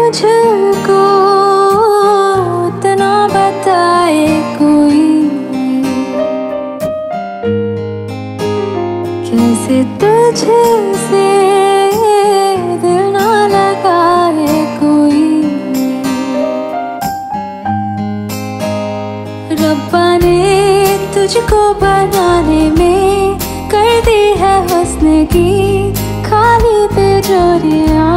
तुझको इतना बताए कोई, कैसे तुझसे दिल ना लगाए कोई। रब्बा ने तुझको बनाने में कर दी है हुस्न की खाली तिजोरियां,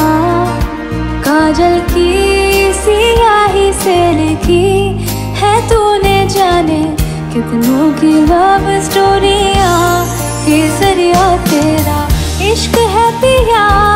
काजल की सियाही से लिखी है तूने जाने कितनों की लव स्टोरियां। केसरिया तेरा इश्क है पिया,